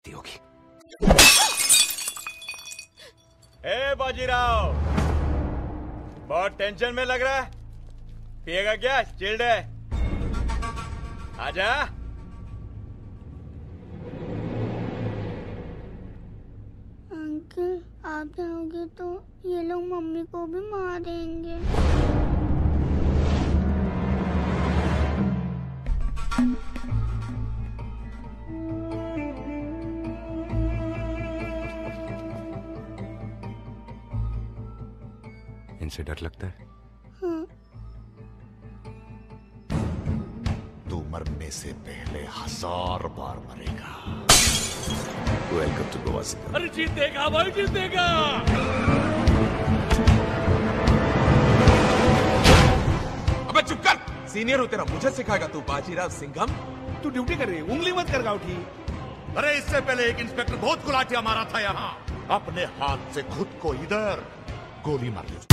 होगी। ए बाजीराव, बहुत टेंशन में लग रहा है। पिएगा क्या? चिल्ड है। आजा। अंकल, आप जाओगे तो ये लोग मम्मी को भी मार देंगे। इनसे डर लगता है? हाँ। तू मरने से पहले 1000 बार मरेगा। Welcome to Goa Singham. अरे जीतेगा भाई, जीतेगा। अबे चुप कर, सीनियर हो तेरा, मुझे सिखाएगा तू? बाजीराव सिंघम, तू ड्यूटी कर रही है, उंगली मत कर गाउठी। अरे इससे पहले एक इंस्पेक्टर बहुत गुलाटिया मारा था यहाँ। अपने हाथ से खुद को इधर गोली मार ली।